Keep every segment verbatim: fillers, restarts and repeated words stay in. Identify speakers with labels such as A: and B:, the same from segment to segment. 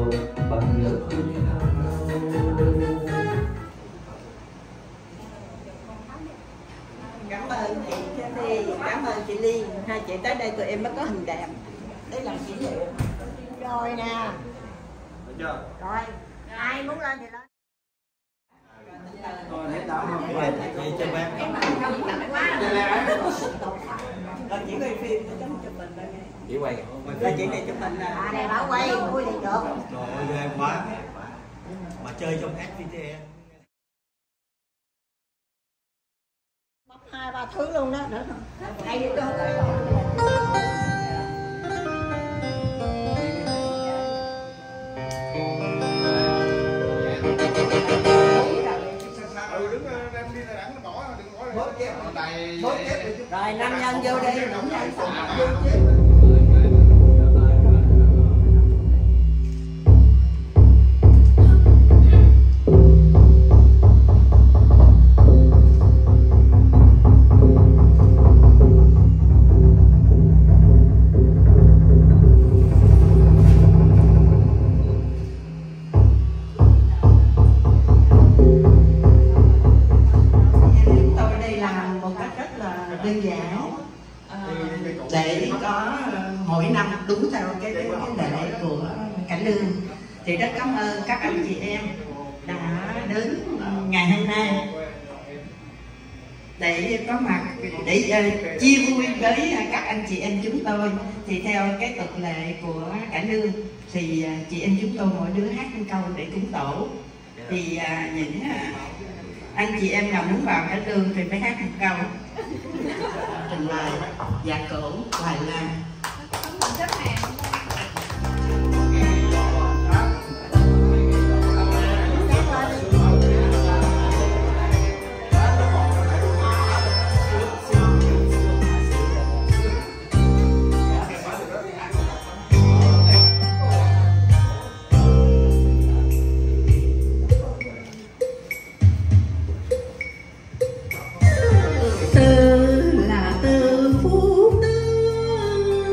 A: bằng nước.
B: Cảm ơn chị Kelly, cảm ơn chị Liên, hai chị tới đây tụi em mới có hình đẹp để làm kỷ niệm. Rồi nè.
C: Được chưa?
B: Rồi, ai muốn lên thì lên.
C: Rồi hết đó không? Rồi đi chơi bác.
B: Em không lạnh quá. Rồi chỉ quay phim cho chấm chụp mình đây nghe.
C: Chỉ quay.
B: Rồi chị này chụp mình nè. À đây bảo quay, vui thì được.
C: Rồi ơi ghê quá. Mà chơi trong ép pê tê.
B: Bóc hai ba thứ luôn đó, nữa không? Hay được không? Rồi nam nhân vô đi. Đơn giản để có mỗi năm đúng theo cái cái, cái lệ của Cải Lương, thì rất cảm ơn các anh chị em đã đến ngày hôm nay để có mặt để uh, chia vui với các anh chị em chúng tôi. Thì theo cái tục lệ của Cải Lương thì uh, chị em chúng tôi mỗi đứa hát một câu để cúng tổ. Thì uh, những uh, anh chị em nào muốn vào Cải Lương thì phải hát một câu trình bày dạ cổ hoài lan.
D: Từ là từ phú tư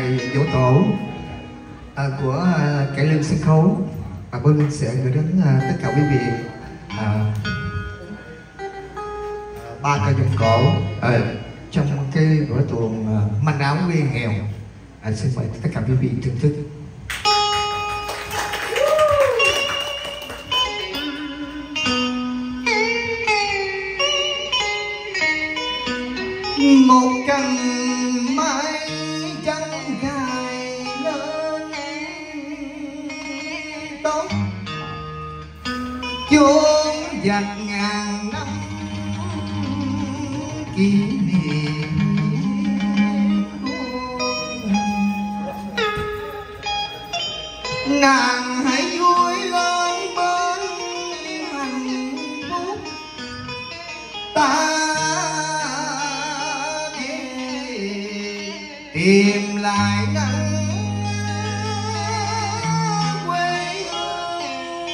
A: bài dỗ tổ à, của à, cải lương sân khấu. À, Vân sẽ gửi đến à, tất cả quý vị à, ba ca dòng cổ à, trong cái vở tuồng à, manh áo quê nghèo. À, xin mời tất cả quý vị thưởng thức. Một cành mai trắng gai lên tóc chốn dạt ngàn năm kỷ niệm. Nàng hãy vui lên bên hạnh phúc ta tìm lại nắng quê hương.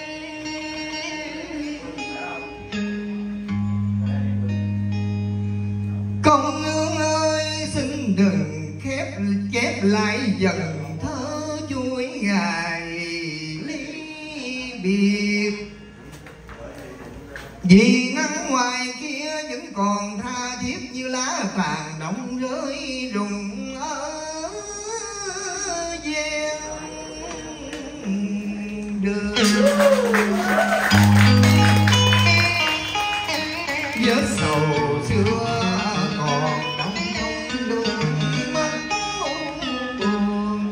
A: Công nương ơi xin đừng khép chép lại dần thơ chuỗi ngày ly biệt, vì nắng ngoài kia vẫn còn tha thiết như lá vàng đông rơi rụng ở ven đường. Vết sầu xưa còn đong trong đôi mắt buồn,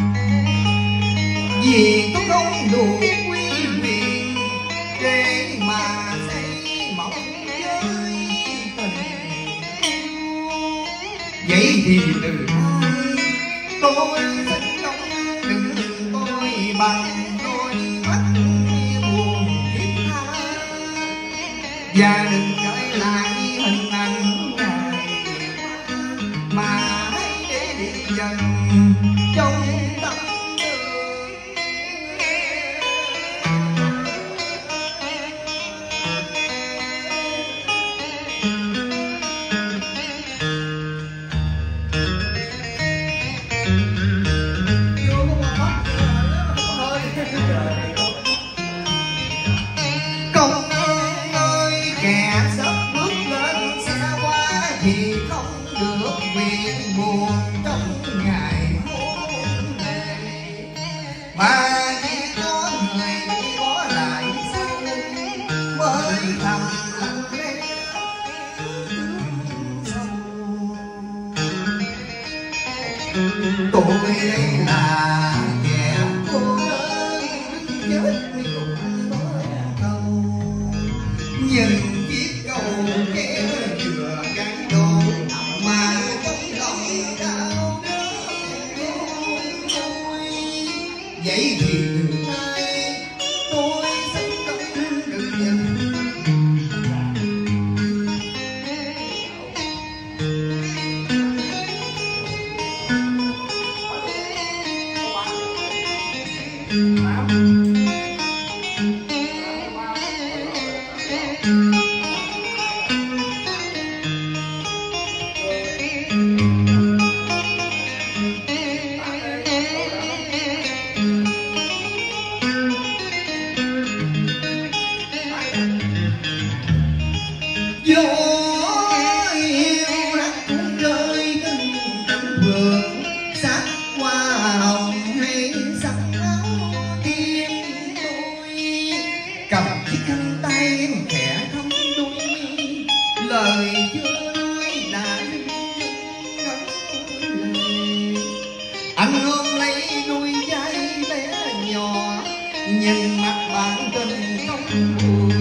A: vì tôi không đủ quý quyền để mà xây mộng với tình. Vậy thì từ nay tôi xin không đừng tôi bằng đôi mắt buồn thiết tha, và đừng gợi lại hình ảnh này mà hãy để đi dần trong tâm đường. Công ơn ơi kẻ sắp bước lên xe qua thì không được quyền buồn trong ngày hôn này, mà chỉ có người đi bỏ lại sau lưng mới thầm lặng lẽ tôi đây là kẻ cô đơn chết cùng nói câu, nhìn chiếc cầu kia vừa gắn đồ mà trong lòng đau đớn tôi. Vậy thì từ nay tôi sẽ không được nhìn. Gió yêu đất cũng rơi từng cánh vườn, sắc hoa hồng hay sắc áo tim tôi, cầm chiếc khăn tay em khẽ thấm đôi mi, lời chưa nói đã ngấn lệ. Anh ôm lấy đôi vai bé nhỏ, nhìn mặt bạn tình không vui.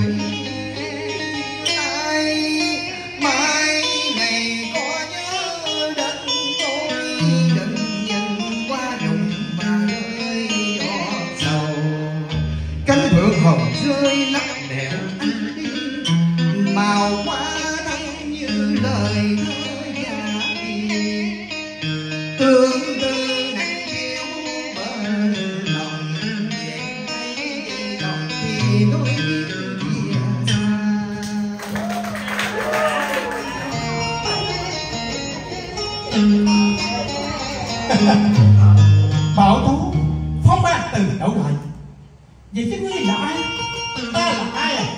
A: Mai ngày có nhớ đến tôi, đừng nhìn qua rụng mà rơi giọt sầu. Cánh phượng hồng rơi lắc lẻ anh đi, màu hoa thanh như lời thơ giả biệt. Tương tư nặng chiếu bên lòng, vẹn thấy lòng thì đôi chia xa.
D: Bảo Tố phóng ba từ đậu lại. Vậy chứ ngươi là ai? Ta là ai à?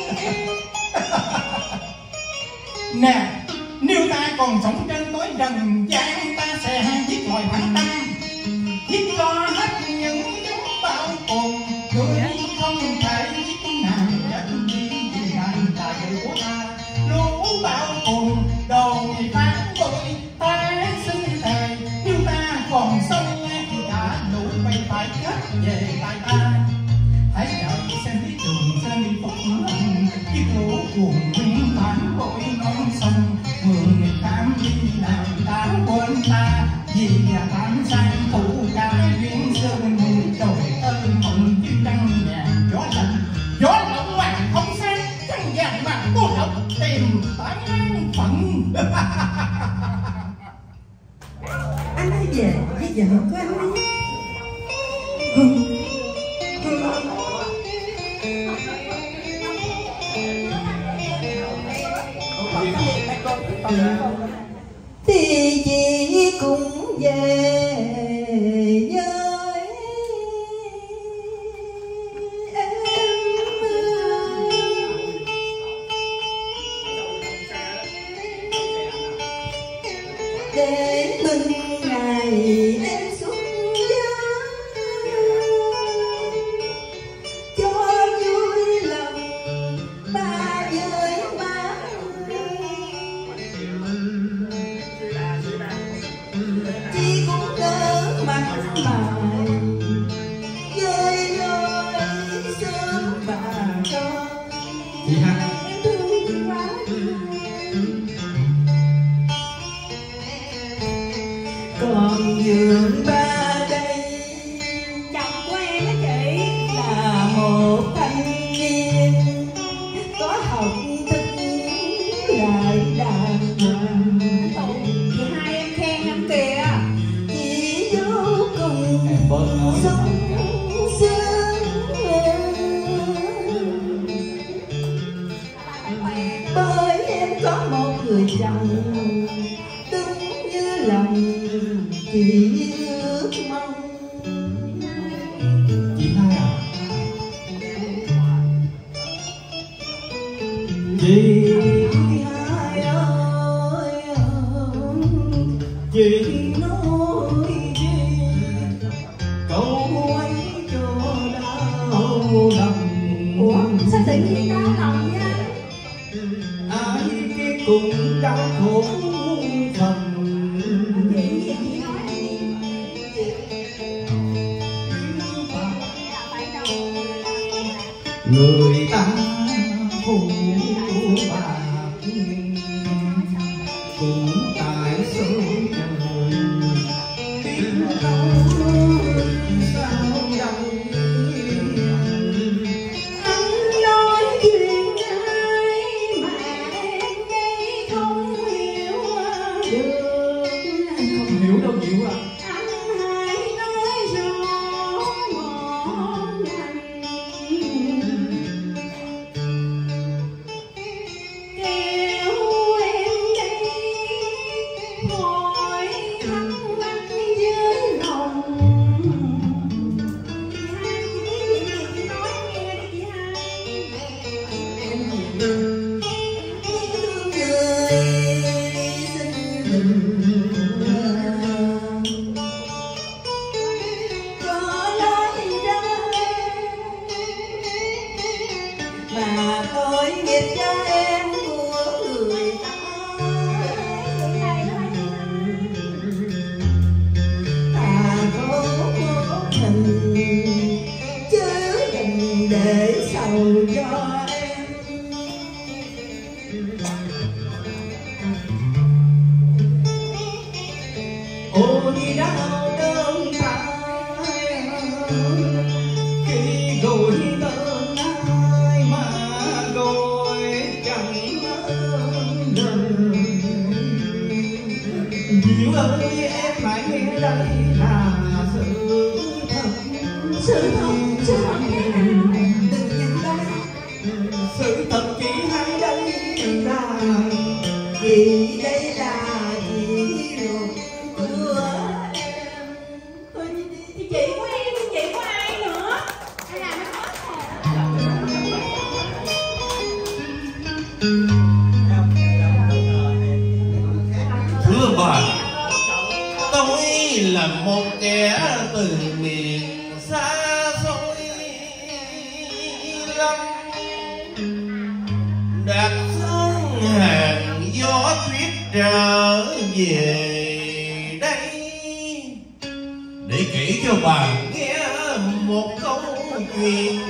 D: Nè, nếu ta còn sống trên tối rần gian, ta sẽ giết loài thẳng tâm, giết cho hết những chúng bao cùng. Ngươi không thể giết nàng chết đi vì nàng là vợ của ta. Lũ bao cùng đồn phán bội, ta xin thề nếu ta còn sống thì cả lũ bay phải chết về tại ta. Hãy chờ xem lý trường xem đi phúc hận, chiếc lũ cuồng quyến phản bội non sông. Mượn người tám đi làm ta quên ta, vì tám sang thủ cả duyên sơn. Trời ơi mộng như trăng vàng gió lạnh, gió lộng hoàng không sáng, trăng vàng mà cô độc tìm tán phận.
B: Anh hãy về với vợ của anh đi. Hương, thì chị cũng về với em để mừng ngày em xuất gia, cho vui lòng ba với má. Chị cũng đỡ mặt mày với lối sớm bà con.
A: Chị ha.
B: Còn giường ba đây, chồng của em á chị, là một thanh niên có học thức lại đàng hoàng. Chị hai em khen em kìa. Chị vô cùng sống sướng, bởi em có một người chồng đúng như lòng chị ước mong.
A: Chị hai à? Chị
B: hai ơi,
A: chị
B: nói gì
A: câu ấy cho đau lòng.
B: ủa sao tự nhiên đau lòng nha?
A: Ai kia cũng đau khổ phần. Người ta phụ bạc cũng tại số trời, biết đâu sao đây.
B: Anh nói chuyện ai mà em đây không hiểu được.
A: Anh không hiểu đâu Diệu à.
B: Anh hãy nói rõ một lần, kêu em đây hỏi thắc mắc với lòng. Chị hai, chị biết gì chị nói nghe đi chị hai. Em thương người xin đừng cho nói ra mà tôi nghiệp cho em của người ta. Ta có một mình chứ đừng để sầu cho em.
A: Ôi đau đớn thay khi gối bên ai mà gối chẳng lời. Diệu ơi em hãy nghe đây là sự thật.
B: Sự thật, sự thật thế nào? Đừng nhận ra.
A: Sự thật chỉ hai đây là
B: Vì đây là chỉ ruột của em.
E: một kẻ từ miền xa xôi lắm, đặt xuống hàng gió tuyết trở về đây để kể cho bà nghe một câu chuyện,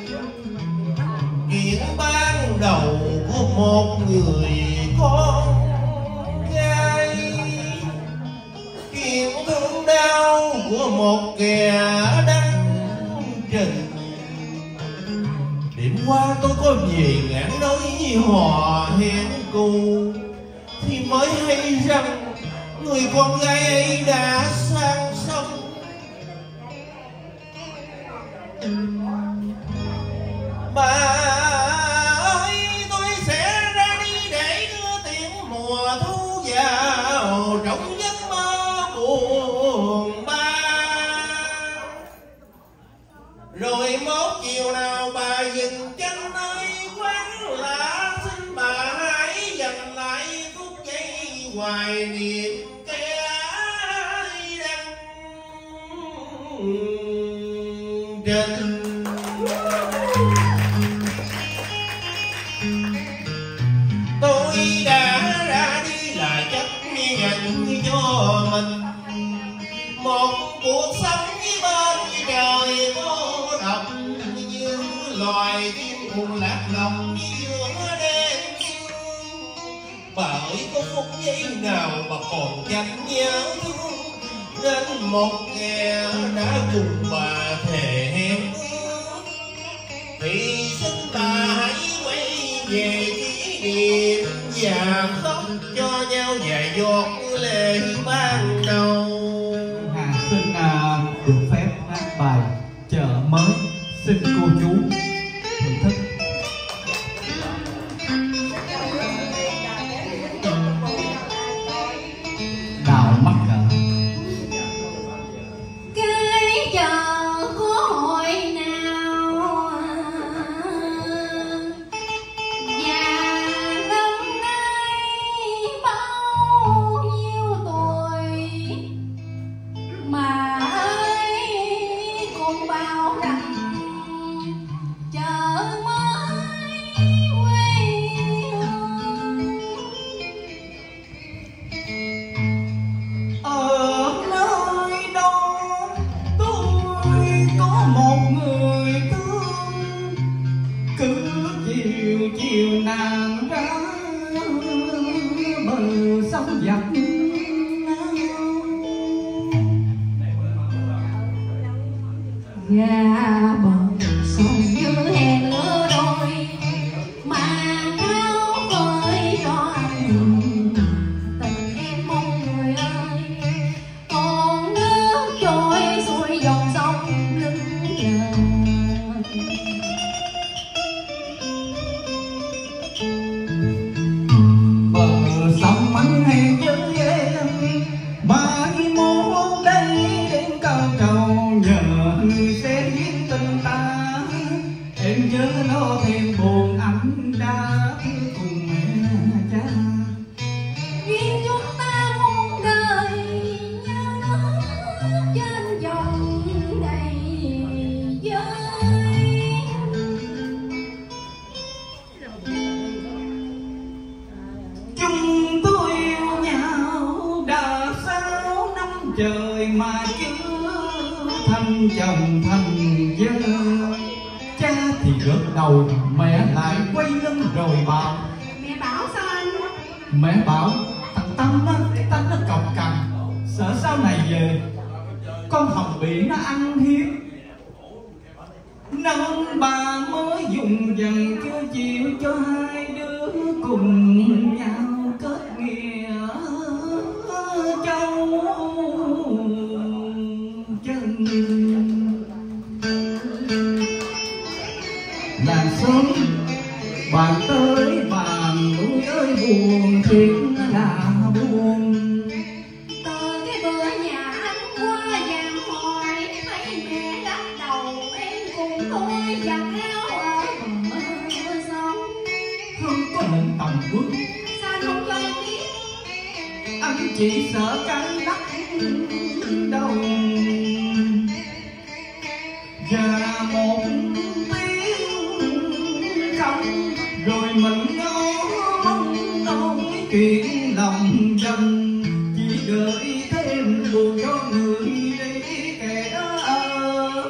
E: chuyện ban đầu của một người con gái, chuyện thương đau của một kẻ đắng trình. Đêm qua tôi có về ngã nơi họ hẹn cù thì mới hay rằng người con gái ấy đã sang sông. Bà ơi, tôi sẽ ra đi để đưa tiếng mùa thu vào trong giấc mơ buồn ba. Rồi một chiều nào bà dừng chân nơi quán lạ, xin bà hãy dành lại phút giây hoài niệm kẻ đang trên. Tôi đã ra đi là chấp nhận cho mình một cuộc sống bên trời cô độc, như loài chim cùng lạc lòng giữa đêm. Bởi có phút giây nào mà còn chẳng nhớ thương đến một kẻ đã cùng bà thề hẹn, thì xin bà hãy quay về kỷ niệm và khóc cho nhau vài giọt lệ ban đầu.
F: Hà xin à, được phép hát bài Chợ Mới, xin cô chú thưởng thức. Đào mắt à.
G: Cái chợ có hồi nào và năm nay bao nhiêu tuổi, mà ơi cũng bảo rằng chợ mới quê hương.
F: Ở nơi đó tôi có một người thương, cứ chiều chiều nàng ra bờ sông dọc
G: Gà bờ sông như hẹn lứa đôi, mà áo với cho anh tình em mong người ơi. Còn nước trôi xuôi dòng sông lưng lời,
F: bờ sông mắng hẹn với em, mai mốt đây đến cao cầu nhờ người sẽ biết tình ta. Em nhớ nó thêm buồn anh đã cùng mẹ cha.
G: duyên chúng ta muôn đời nhớ trên dòng đầy giới.
F: Chúng tôi yêu nhau đã sáu năm trời mà chưa thành chồng thành vợ. Cha thì gật đầu, mẹ lại quay lưng rồi bảo.
G: Mẹ bảo sao anh?
F: Mẹ bảo thằng Tâm á, cái Tâm nó cọc cằn, sợ sau này về con Hồng bị nó ăn hiếp, nên bà mới dùng dần chưa chịu cho hai đứa cùng nhau kết nghĩa châu chân. Làng xóm bàn tới bàn núi ơi buồn thiệt là buồn.
G: Từ cái bữa nhà anh qua vàng hỏi, thấy mẹ lắc đầu em cùng tôi giặt áo ở bờ sông.
F: Không có lệnh tầm bước,
G: Sao anh không cho em biết?
F: anh chỉ sợ cái đất đầu và một tiếng khóc rồi mình ngó mong nói chuyện lòng dân chỉ gợi thêm buồn cho người đi kẻ ở.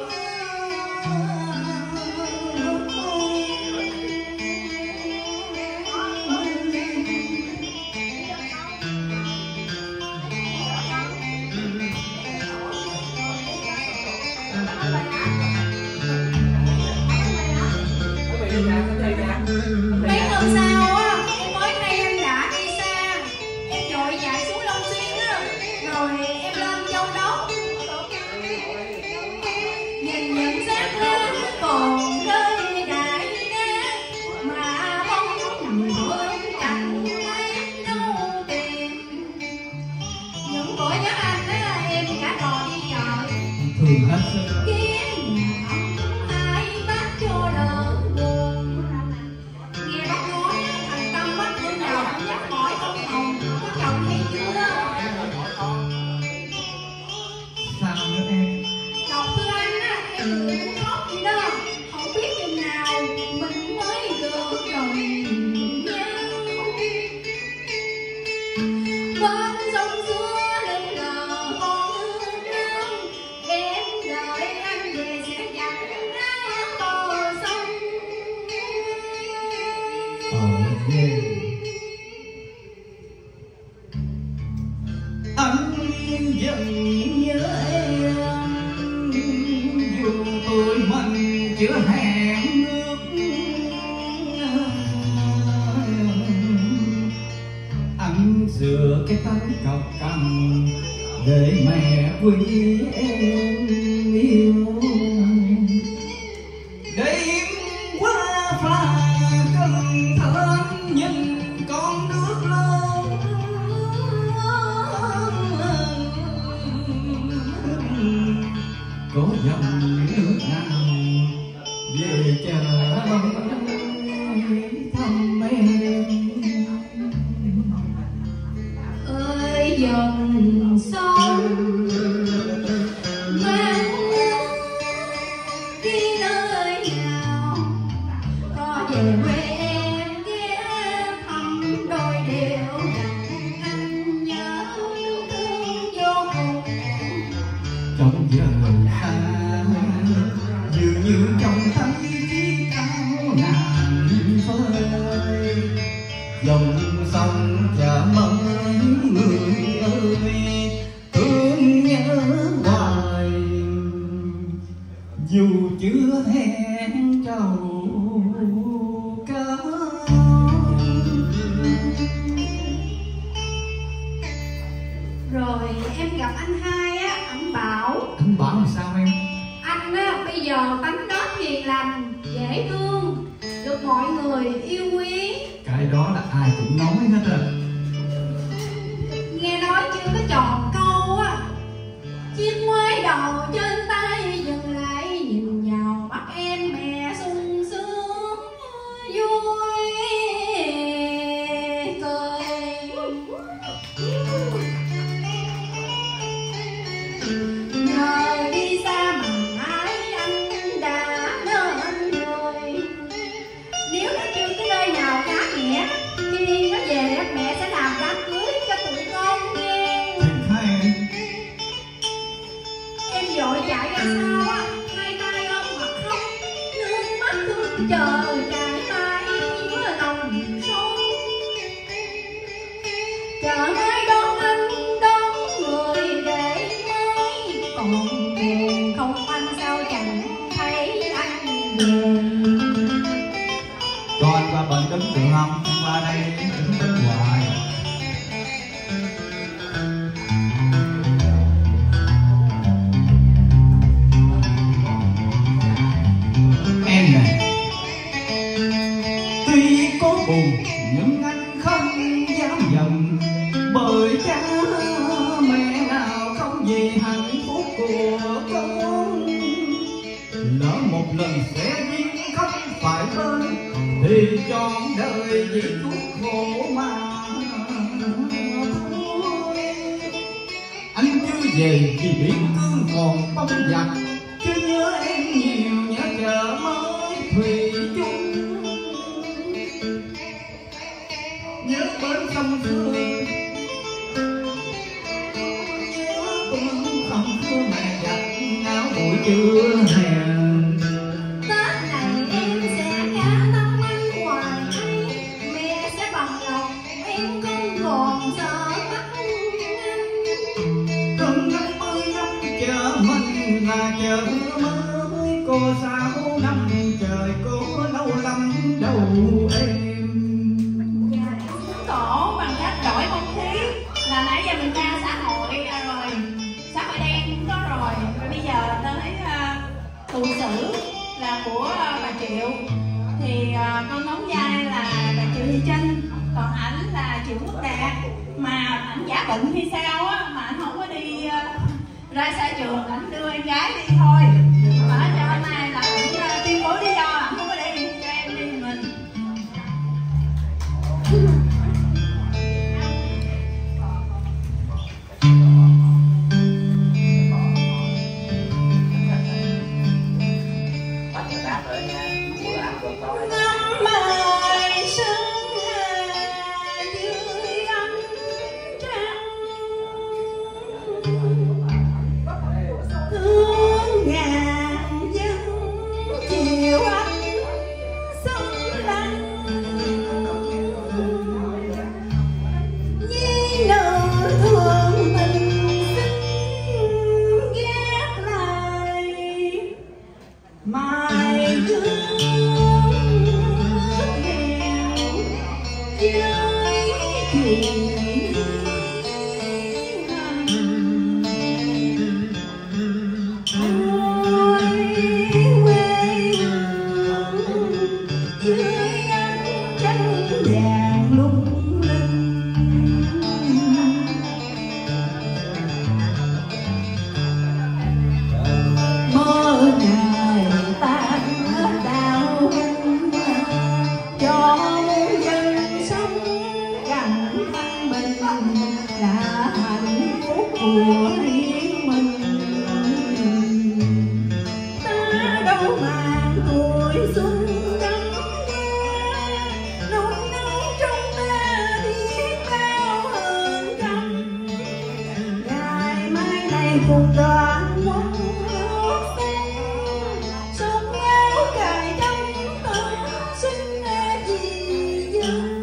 G: Mấy hôm sau á, em mới hay em đã đi xa, em vội chạy xuống Long Xuyên á, rồi em lên Châu Đốc. Nhìn những xác lá còn rơi đại cát, mà bóng nằm bên cạnh em đâu tìm. Những bữa nhớ anh á, em cả đò đi chợ,
F: thường hết sức
G: kiếm nhà ấm hai bát cho đỡ buồn. Nghe bác nói thằng Tâm bắt bữa nào cũng nhắc hỏi ông Hồng có chồng hay chưa.
F: sao nữa em.
G: Chồng thưa anh á, em người cũng khóc vậy đó, không biết chừng nào mình mới được gần nhau. Bên sông xưa lưng lờ con nước nắng, em đợi anh về sẽ dặn ra bờ sông.
F: Ờ ghê. Anh vẫn nhớ em dù tôi mình chưa hẹn ước. Anh sửa cái tấm cọc cằn để mẹ quý em yêu. Đêm qua phà Cần Thơ nhìn con nước lớn có dòng nước nào về chờ thăm em.
G: Ơi dòng sông mang đi nơi nào, có về quê em ghé thăm đôi điều rằng anh nhớ thương vô cùng.
F: Trong giờ xa dường như trong thấy chiếc áo nàng phơi dòng sông chợ mong người ơi thương nhớ hoài dù chưa hẹn trầu cớ.
G: Rồi em gặp anh hai á, anh bảo
F: Anh bảo làm sao em?
G: anh á bây giờ tánh nết hiền lành, dễ thương, được mọi người yêu quý.
F: Cái đó là ai cũng nói hết rồi.
G: Nghe nói chưa có tròn câu á, chiếc ngoái đầu trên tay dừng lại nhìn vào mắt em mẹ sung sướng vui cười. Nhờ đi xa mà mãi anh đã nên người. Nếu đã chưa cái nơi nào cá nghĩa, khi nó về á, mẹ sẽ làm đám cưới cho tụi con nghe.
F: Thiệt hay em.
G: Em vội chạy ra sau á, hai tay ôm mặt khóc, nước mắt thương chờ chạy mãi giữa lòng sông. Chờ mai đón anh đón người để mới còn buồn, không anh sao chẳng thấy anh về.
F: Cho anh qua bệnh đứng được không? Anh qua đây đứng đứng hoài. Em này tuy có buồn nhưng anh không dám giận, bởi cha mẹ nào không vì hạnh phúc của con. Lỡ một lần sẽ duyên không phải bên thì trọn đời chỉ chuốc khổ mà thôi. Anh chưa về vì biển cương còn bóng giặc, chứ nhớ em nhiều nhớ chờ mới thủy chung. Nhớ bến sông xưa, nhớ bến sông xưa mẹ giặt áo buổi trưa hè.
G: Tết này em sẽ cả năm anh hoài hay, mẹ sẽ bằng lòng em không còn sợ mắt anh.
F: Gần năm mươi năm chờ mình là chờ mới, cô sao năm trời cô lâu lắm đâu em.
G: Cổ bằng cách đổi không khí là nãy giờ mình ra xã hội rồi, xã hội đen cũng có rồi, rồi bây giờ tới uh, tù sử là của uh, bà Triệu, thì uh, con đóng vai là bà Triệu Thị Trinh, còn ảnh là Triệu Quốc Đạt, mà ảnh giả bệnh hay sao á mà ảnh không có đi uh, ra xã trường, ảnh đưa em gái đi thôi, mà cho hôm nay là ảnh uh, tuyên bố lý do ảnh không có để đi cho em đi mình. Năm mai sương hà dưới ánh trăng, hương ngàn dân chiều ánh sông lăng, nhi nữ thương tình xin ghét lại mai gương cùng đoàn quân nước sông áo cài trong tơ xin vì dân.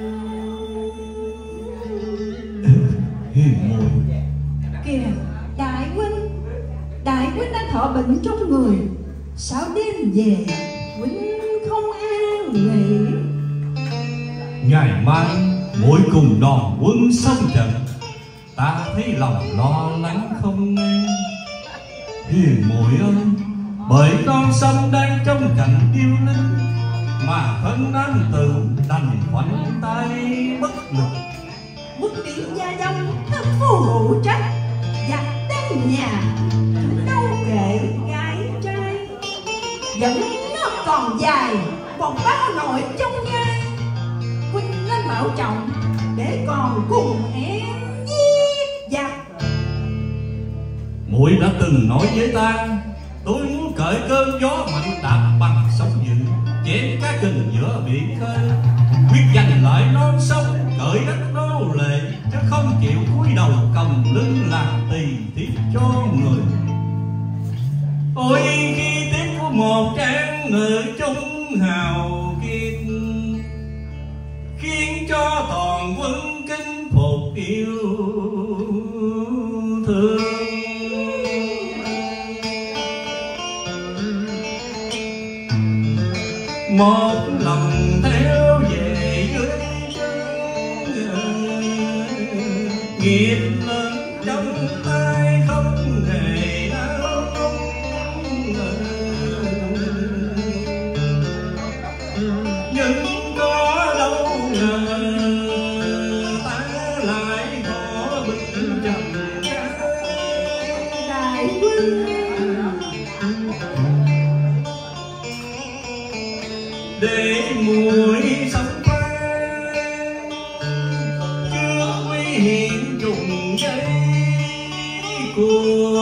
F: Hiền muội
G: Kìa đại huynh, đại huynh đã thọ bệnh trong người, sao đêm về huynh không an nghỉ?
F: ngày mai muội cùng đoàn quân xông trận, ta thấy lòng lo lắng không nghe. Hiền muội ơi, bởi con sông đang trong cảnh yêu linh, mà thân nam tử đành khoanh tay bất lực.
G: Quốc điện gia dông thân phu hữu trách, giặc đến nhà đâu kệ gái trai, vẫn nó còn dài còn bao nội trong ngai. Huynh nên bảo trọng để còn cùng em giết giặc.
F: Muội đã từng nói với ta, tôi muốn cởi cơn gió mạnh đạp bằng sóng dữ, chém cá kình giữa biển khơi, quyết giành lại non sông, cởi đất nô lệ, chứ không chịu cúi đầu còng lưng làm tỳ thiếp cho người. Ôi khi tiếng của một trang ngự trung hào kiệt, khiến cho toàn quân kính phục yêu thương. Một lòng theo về dưới chân, nghiệp lớn trong tay không hề đau nung. Nhưng có đâu ngờ ta lại có bức trầm
G: Đại huynh
F: để muội sống phan, chưa quy hiện trùng dây của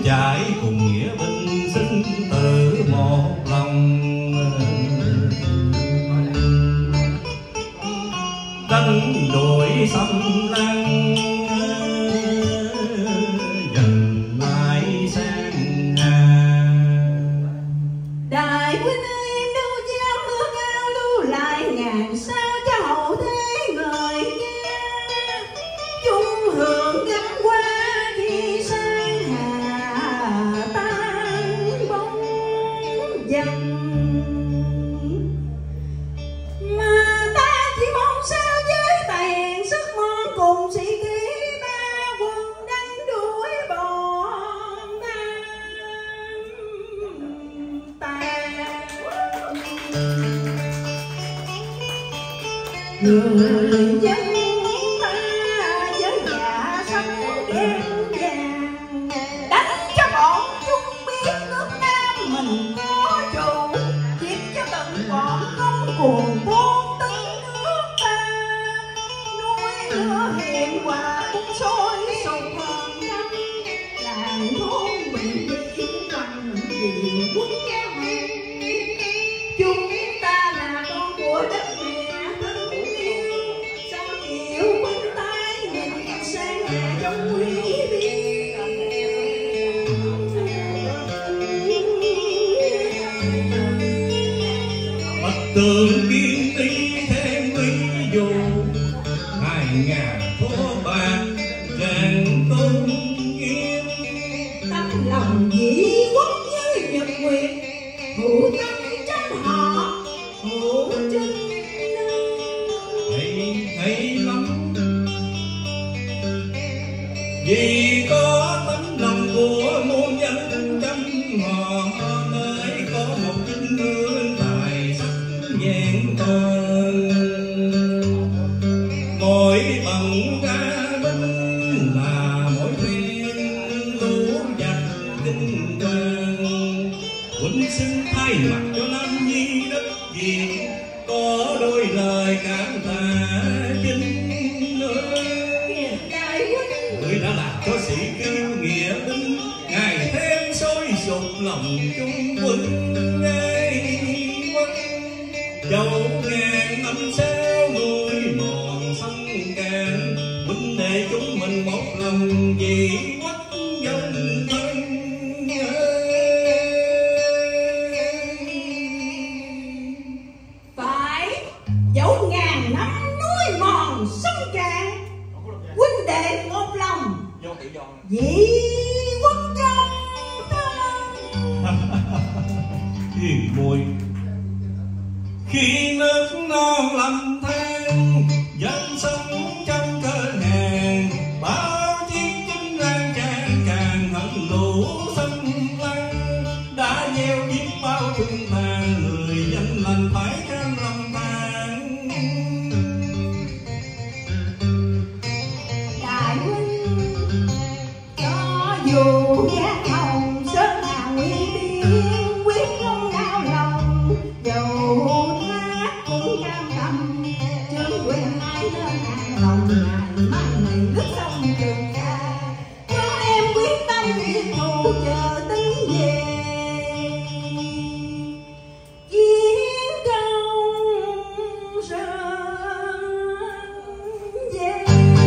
F: trải cùng nghĩa binh sinh tử một lòng. Đánh đuổi xâm lăng dần lại sang hà.
G: Đại huynh ơi, em đâu dám mưa cao lưu lại ngàn sao cho hậu thế người nghe. Chung hưởng gắn qua khi sang hà tan bóng dần. Mà ta chỉ mong sao với tài sức mong cùng sĩ khí ba quân đánh đuổi bọn ta. Người dân ta với dạ sống đen vàng, đánh cho bọn chúng biết nước Nam mình có chủ, giết cho tận bọn không cuồng buôn tấn nước ta. Núi lửa hiền hòa cũng sôi sục hơn năm, làng thôn bình yên bằng vì quân hùng. Chúng ta là con của đất mẹ thân yêu, sao chịu quên tay nhìn sang nhà trong quý
F: Bạch tường kiên ti thêm ví dụ, hai ngàn thố bạc rèn tôn nghiêm.
G: tấm lòng dĩ quốc như nhật nguyệt, hữu nhân tranh họ hữu trinh
F: Hay hay lắm, vì có tấm lòng của muôn dân trăm họ mới có một chính hương tài sắc vẹn toàn. Mỗi bằng ra binh là mỗi phen lũ giặc kinh hoàng. Quân xin thay mặt cho Nam Nhi đất Việt, có đôi lời cảm tạ chính ơi.
G: đại huynh.
F: Người đã làm cho sĩ kiêu nghĩa binh ngày thêm sôi sục lòng chung quân ngay quân. Dẫu ngàn năm sao nuôi mòn sông cạn, huynh đệ chúng mình một lòng vì quốc dân thân.
G: Phải, dẫu ngàn năm núi mòn sông cạn, huynh đệ một lòng vì quân trong thân.
F: Hiền muội, khi nước non lầm than, dân sống trong cơ hàn, bao chiếc chinh lan tràn càng hận lũ xâm lăng. Đã gieo biết bao thương tàn, người dân lành phải cam lòng tàn.
G: Đại huynh, cho dù gác hồng sơn hà nguy biên, quyết không đau lòng, dầu thác cũng cam tâm. Chớ quên hai nơi hàng lòng, ngày mai này nước sông Trường Ca, cho em quyết tâm diệt thù chờ tính về. Chiến công sơn về.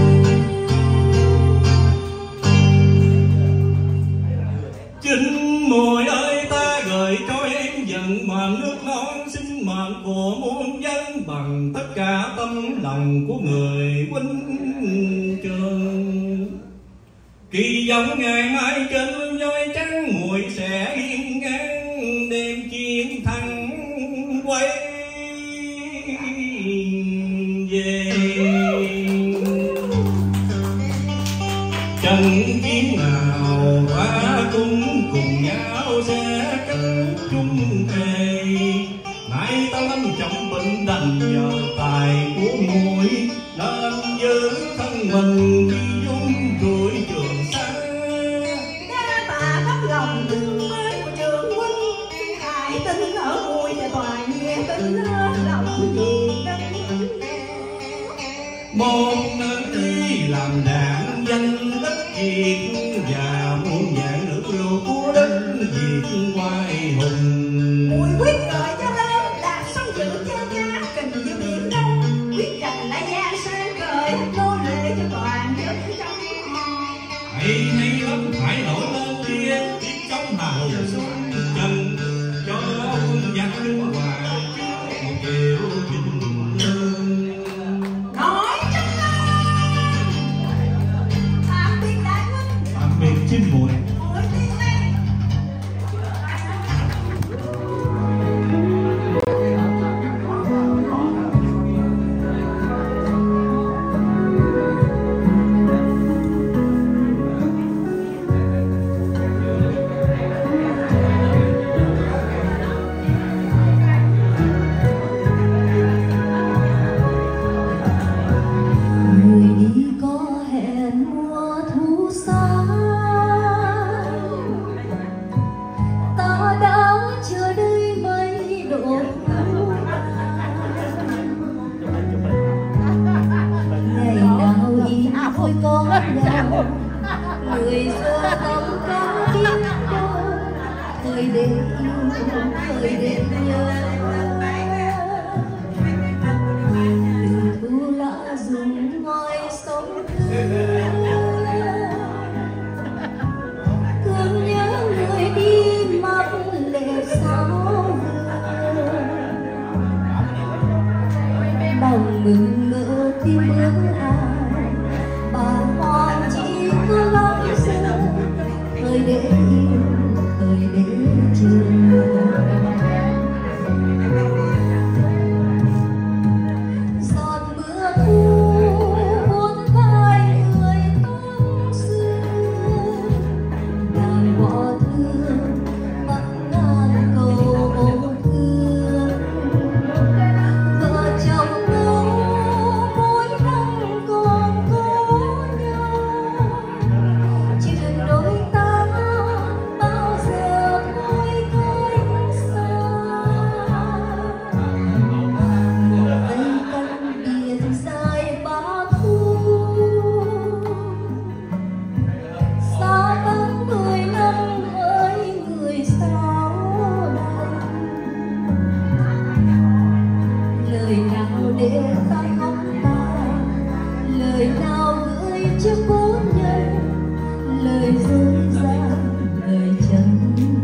F: Chính muội ơi, ta gửi cho em dần màn nước non sinh mạng của muôn dân, bằng tất cả tấm lòng của người huynh trường. Kỳ vọng ngày mai trên lưng voi trắng, muội sẽ hiên ngang đêm chiến thắng quay về. Trận chiến nào ta cũng cùng nhau sẽ cánh chung thề. Nay ta lâm trọng bệnh đành nhờ tài của muội, nên giữ thân mình khi dung trụi Trường Sa.
G: Đa tạ tấm lòng thương mới của Trường huynh, hại tin ở muội và toàn nghe tin hết lòng vì đất.
F: Một nơi làm đảng danh đất Việt và muôn vạn nước luôn
E: hay hay lắm phải nổi lên kia biết chống nào chân cho quân giặc kinh hoàng một chiều bình lương.
G: Nói chân tạm biệt đại huynh,
F: tạm biệt chim muội.
G: muội tiên lên. Thôi có nhau người xưa không có biết đâu, thời để yêu thời để nhớ, từ thu lạ dùng ngòi sông cơn nhớ người đi mắt lệ sao lòng mừng ngỡ tim ước ai bà hoàng chỉ có lắm giờ thời để yêu thời để chờ. Giọt mưa thu buồn vai người tóc xưa đàn bỏ thương vắng ngàn câu ôm thương vợ chồng lâu mỗi năm còn có nhau chuyện đôi ta bao giờ thôi cách xa một cây canh biệt dài ba thu xa vắng mười năm hỡi người sao đành lời nào để ta khóc ta lời nào gửi cho cố nhân lời dối gian lời chân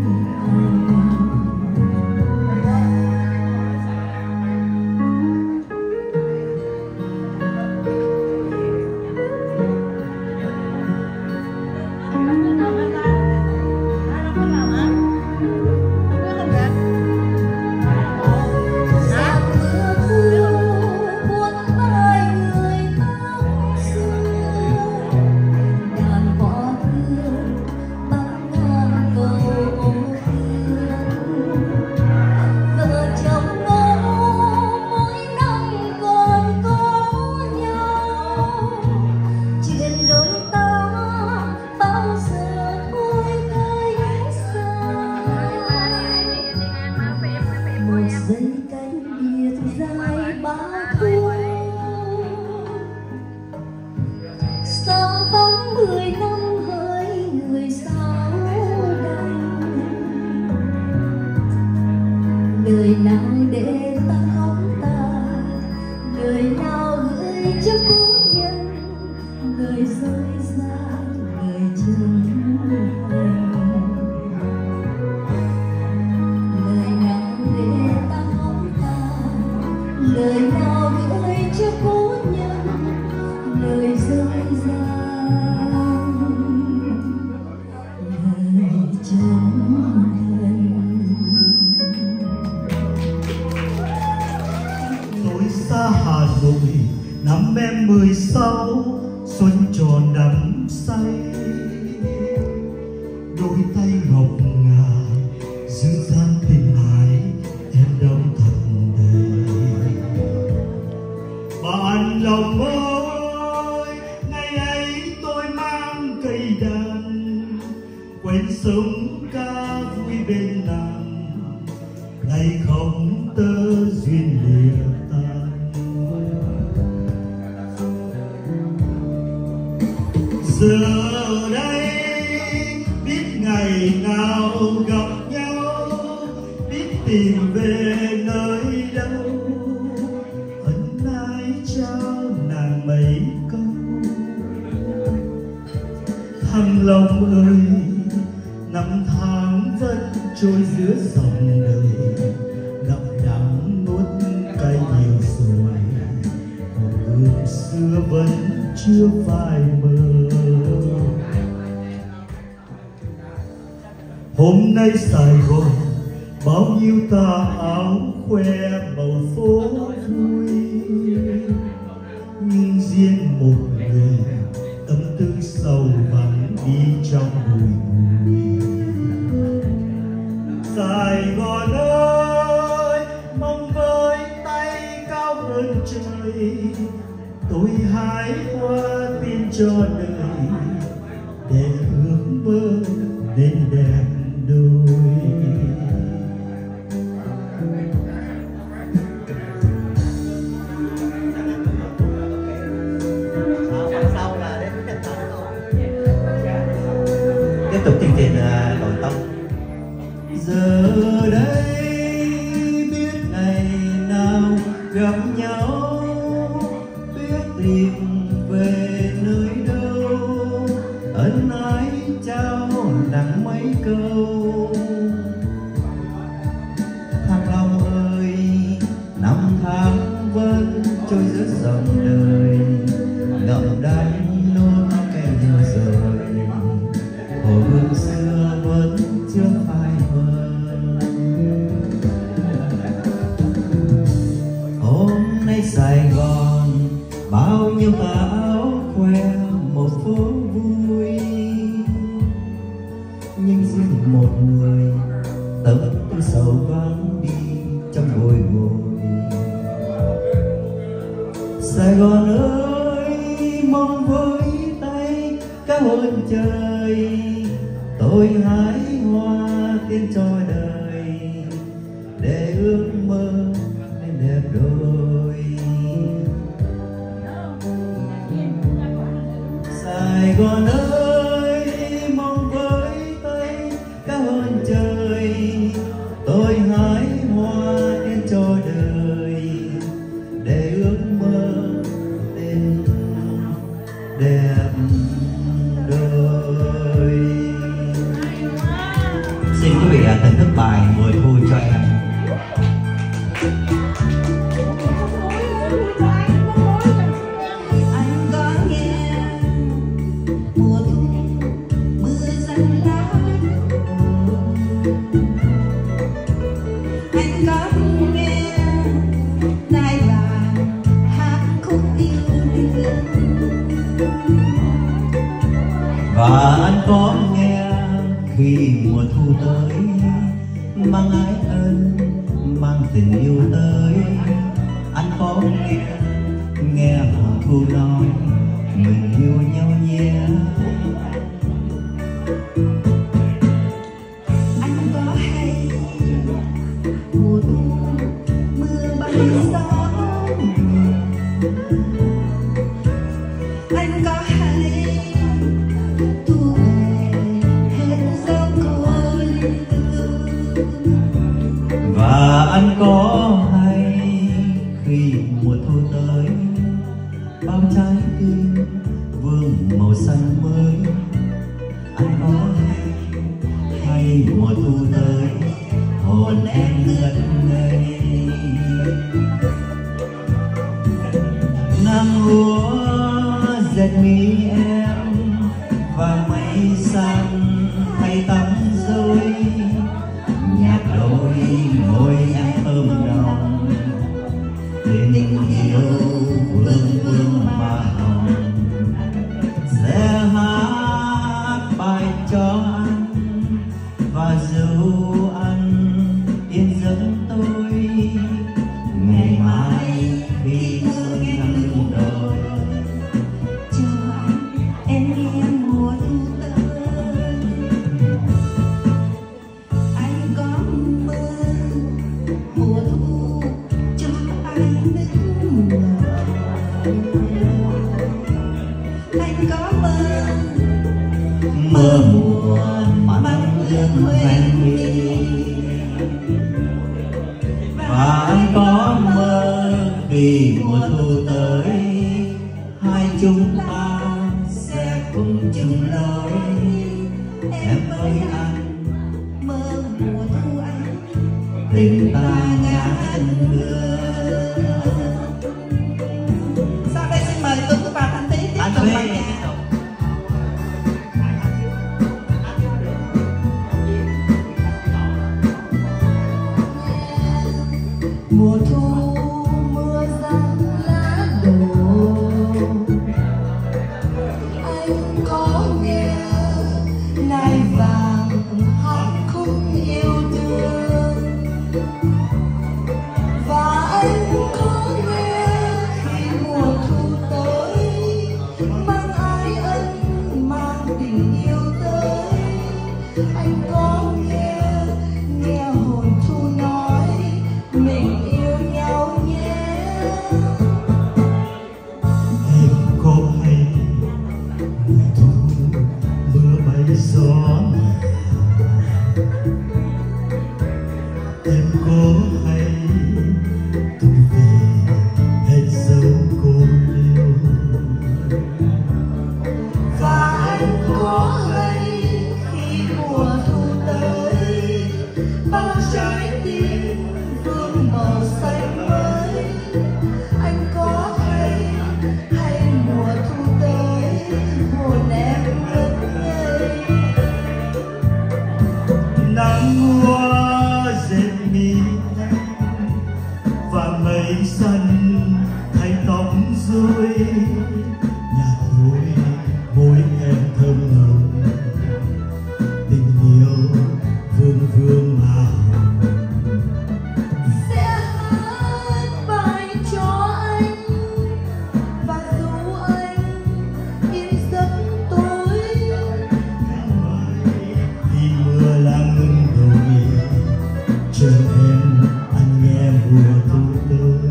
G: giọt mưa thu buồn vai người tóc xưa đàn bỏ thương băng ngàn câu ôm thương vợ chồng ngỡ mỗi năm còn có nhau chuyện đôi ta bao giờ thôi cách xa một dây cánh biệt dài ba thu xa vắng mười năm hỡi người sao đành lời nào để ta khóc ta lời nào gửi cho cố nhân lời dối gian lời chân thành lời nào để ta khóc ta lời nào gửi cho cố nhân lời dối gian lời chân thành.
F: Tôi xa Hà Nội năm em mười sáu xuân tròn đắm say đôi tay ngọc ngà giữ dáng tình ái em đong thật đầy. Bạn lòng ơi ngày ấy tôi mang cây đàn quên sống ca vui bên nàng ngày không tơ duyên lìa tan. Giờ đây biết ngày nào gặp nhau biết tìm về nơi đâu ân ái trao nàng mấy câu
H: Thăng Long ơi, năm tháng vẫn trôi giữa dòng đời, ngậm đắng nuốt cay nhiều rồi, hồn ước xưa vẫn chưa phai mờ. Hôm nay Sài Gòn bao nhiêu tà áo khoe màu phố vui, nhưng riêng một người tâm tư sầu vắng đi trong bụi bụi. Sài Gòn ơi, mong với tay cao hơn trời, tôi hái hoa tiên cho đời, để ước mơ nên đẹp đôi.
C: Tiếp tục chương trình nội tâm.
H: Giờ đây biết ngày nào gặp nhau, biết tìm về nơi đâu, ân ái trao nặng mấy câu. Thăng Long ơi, năm tháng vẫn trôi giữa dòng đời, ngậm đắng nuốt cay nhiều rồi, hồ hương xưa vẫn chưa phai mờ. Hôm nay Sài Gòn bao nhiêu tà áo khoe một phố vui, nhưng riêng một người tâm tư sầu vắng đi trong bồi hồi. Sài Gòn ơi, mong với tay cao hơn trời, tôi hái hoa tiên cho đời, để ước mơ nên đẹp đôi. Sài Gòn ơi, mong với tay cao hơn trời, tôi hái hoa tiên cho đời, để ước mơ nên đẹp đôi.
C: Xin quý vị thưởng thức bài Mùa Thu cho em.
B: Anh có nghe mùa thu mưa răng lá, anh có nghe nai vàng hát khúc yêu đương,
H: và anh có nghe khi mùa thu tới, mang ái ân mang tình yêu tới. Anh có nghe nghe mùa thu nói mình yêu nhau nhé.
B: anh có hay mùa thu mưa bay gió, anh có hay thu về hết dấu côi,
H: Và anh có hay khi mùa thu tới, bao trái tim vương màu xanh mới. Anh có hay hay mùa thu tới, hồn em ngất ngây. Nắng lúa dệt mi em và mây xanh thay tắm rơi, nhạc đôi môi em thơm nồng, tình yêu vương vương mà hồng. Sẽ hát bài cho anh và dấu anh yên giấc tôi, ngày mai khi xuân nắng đôi.
B: cho anh em nghe mùa thu tới. Anh có mơ mùa thu cho anh nức nở, anh có mơ
H: Mơ mùa mà nắng ướt hoen mi, và anh có mơ khi mùa thu tới, hai chúng ta sẽ cùng cùng chung lối. Em với anh
B: mơ mùa thu ấy,
H: tình ta ngàn người.
B: Sau đây xin mời Tuấn và Thanh Thí tiếp
H: Anh
B: tục
H: Thí
B: bài
H: tiếp
B: nhạc.
H: tục.
G: Mùa thu mưa răng lá đổ, anh có nghe nai vàng hát khúc yêu thương, và anh có nghe khi mùa thu tới mang ái ân mang tình yêu tới. Anh có nghe nghe hồn thu nói mình yêu nhau nhé.
H: Em có hay mùa thu mưa bay gió, em có hay tôi về hết dấu cô yêu,
G: Và anh có hay khi mùa thu tới bao trái tim vương màu xanh mới. Anh có hay hay mùa thu tới hồn em ngất ngây.
H: nắng hoa dệt mi và mây xanh thay tóc rối, nhạt môi môi em thơm nồng, tình yêu vương vương màu.
G: Sẽ hát bài cho anh và ru anh yên giấc tối.
H: Khi mưa lá ngừng đổ, chờ em anh nghe mùa thu tới.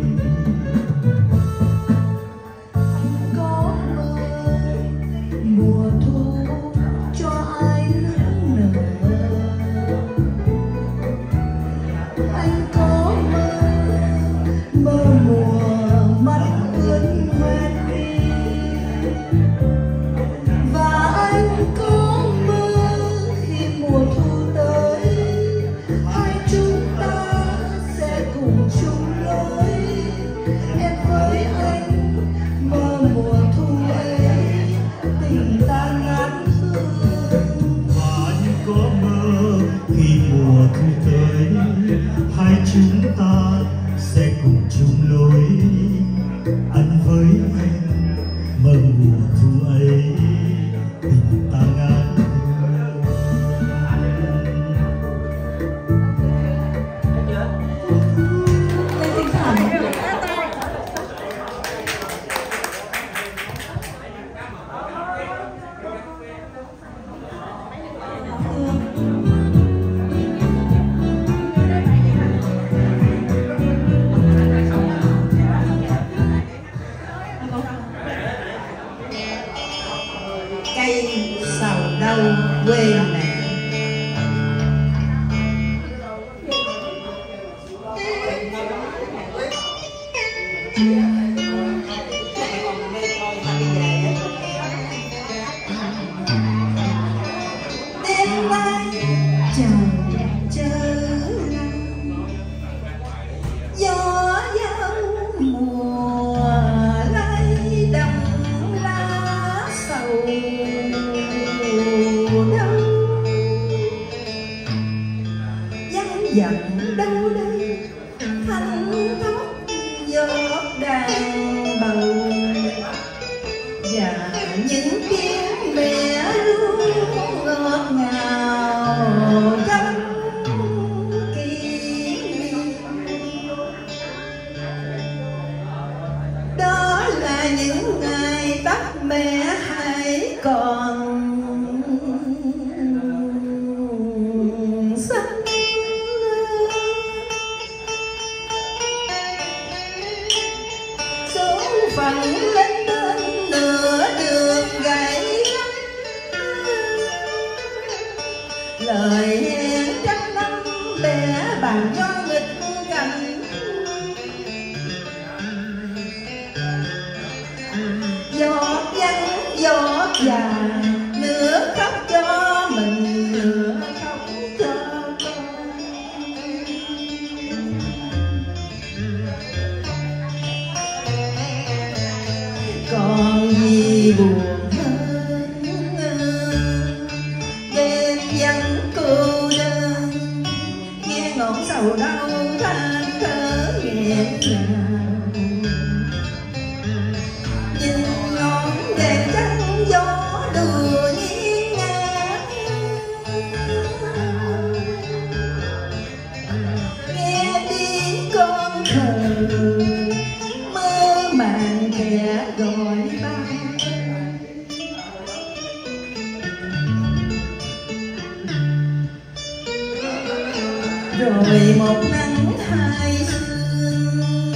G: Anh có mơ mùa thu cho ai nức nở. Anh có mơ mơ mùa mắt ướt hoen mi. Và anh có mơ khi mùa thu tới hai chúng ta sẽ cùng chung lối. Em với anh mơ mùa thu ấy tình ta ngát hương.
H: Và anh có mơ khi mùa thu tới hai chúng ta sẽ cùng chung lối. Anh với em mơ mùa thu ấy tình ta ngát hương.
G: Lê Thanh Thản.
B: Cây sầu đâu quê mẹ. Đêm nay trời chớ nắng, gió dao mùa lay đầm lá sầu đâu. Vắng dặn đâu đây thanh thóc giọt đàn bầu, và những tiếng mẹ ru ngọt ngào trong kỷ niệm. Đó là những ngày tóc mẹ hãy còn xanh. Số phận lên tên nửa đường gãy lời hẹn trăm năm bẻ bàn nho nghịch cảnh. Giọt vắng giọt dài sầu đau than thở nghẹn ngào, nhìn ngọn đèn trắng gió đưa nghiêng ngả, nghe tiếng con thờ mơ màng kẻ gọi ta. Rồi một nắng hai sương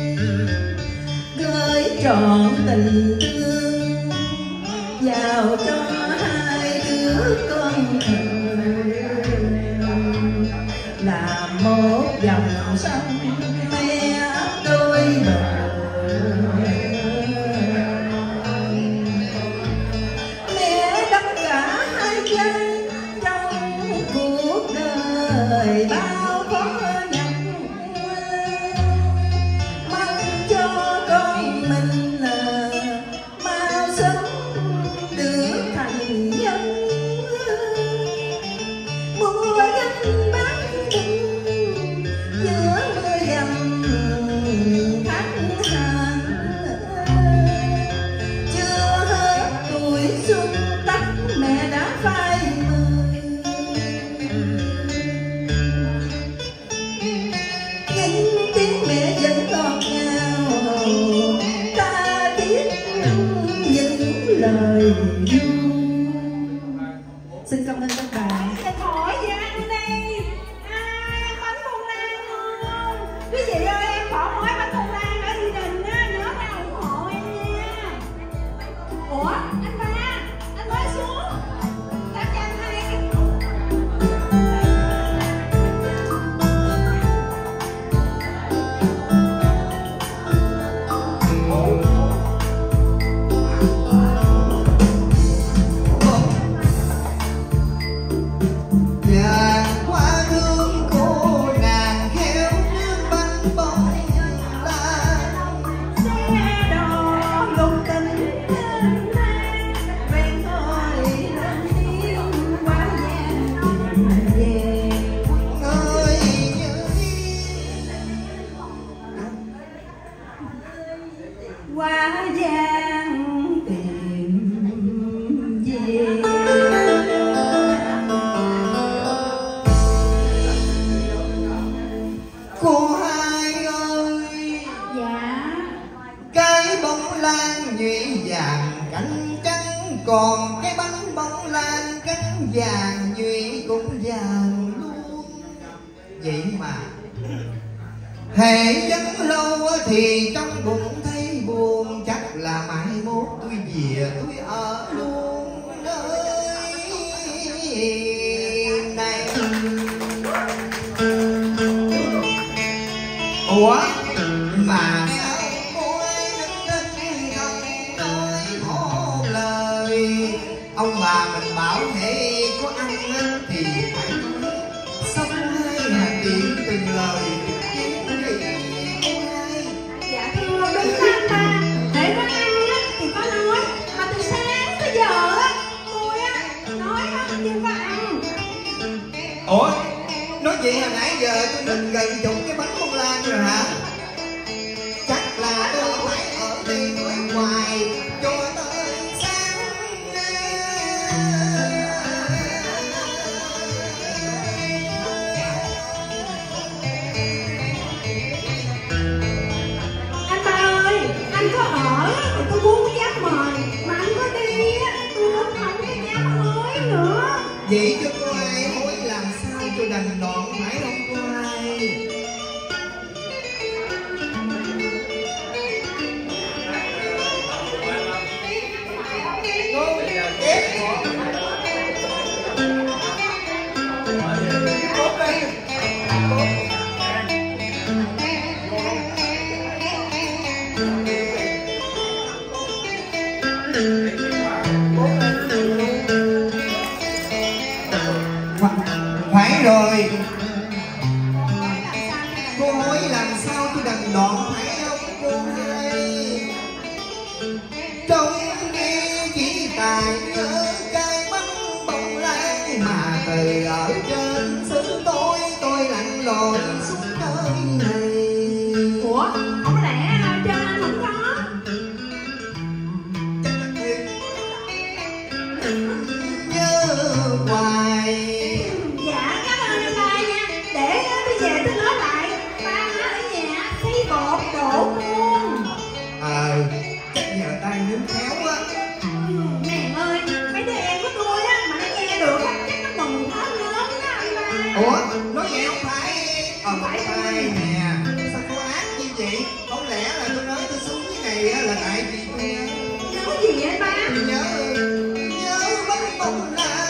B: gửi trọn tình thương vào cho hai đứa con thơ, làm một dòng sông mẹ đôi bờ. Mẹ đắp cả hai chân trong cuộc đời bao khó nhọc, mong cho con mình là mau sớm được thành nhân. Mùa gánh bán đinh giữa mưa dầm tháng hàng, chưa hết tuổi xuân tắt mẹ đã phai mờ. Những tiếng mẹ vẫn ngọt ngào, ta biết những lời ru. Xin cảm ơn các bạn.
G: Em hỏi gì ăn đi? Ai ăn bánh bông lan không? Quý vị ơi, em bỏ gói bánh bông lan ở gia đình á, nhớ ra ủng hộ em nha. Ủa, anh ba, anh mới xuống. Các cho anh hai cái.
A: Vàng hoa hương cô nàng khéo nước bánh bông lan,
B: Xe đò lung tình thênh thang, ven thôi lên tiếng quá gian về.
A: ơi nhớ
B: Quá gian tìm về.
A: cô hai ơi,
G: Dạ.
A: cái bông lan nhụy vàng cánh trắng, còn cái bánh bông lan cánh vàng nhụy cũng vàng luôn. Vậy mà hễ vẫn lâu thì trong bụng thấy buồn, chắc là mai mốt tôi về tôi ở luôn nơi này. Ủa mà sao cô ấy đứng trên không nói một lời? Ông bà mình bảo hễ có ăn thì phải nói, sao cô hai là tiện từng lời
G: Dạ thưa đúng đó anh ba. Để có ăn á thì có nói, mà từ sáng tới giờ á tôi á nói nó chưa có ăn.
A: Ủa nói vậy hồi nãy giờ tôi định gần chục cái bánh bông lan rồi hả? Chắc là tôi phải ở đây nói hoài cho tới sáng.
G: Anh ba ơi, anh có ở thì tôi muốn có dám mời, mà anh có đi á tôi cũng không có dám hối nữa.
A: Vậy cho cô ai hối làm sao cho đành đoạn phải không cô ai? Phải rồi, cô hối làm sao tôi đành đoạn phải không cô hai? Trong đi chỉ tài nhớ cái bánh bông lan, mà từ ở trên xứ tôi tôi lặn lội hoài.
G: Dạ cảm ơn anh ba nha. Để tôi về tôi nói lại. Ba ở nhà thấy bột đổ luôn.
A: Ờ, chắc nhờ tay nướng khéo á.
G: Mẹ ơi, mấy đứa em của tôi á mà nó nghe được á, chắc nó mừng hết lớn đó anh ba.
A: Ủa, nói vậy không phải. Ờ, không phải nè. Sao cô ác như vậy? Không lẽ là tôi nói tôi xuống cái này á là tại vì tôi
G: Nói gì vậy anh ba?
A: tôi nhớ nhớ mất bóng là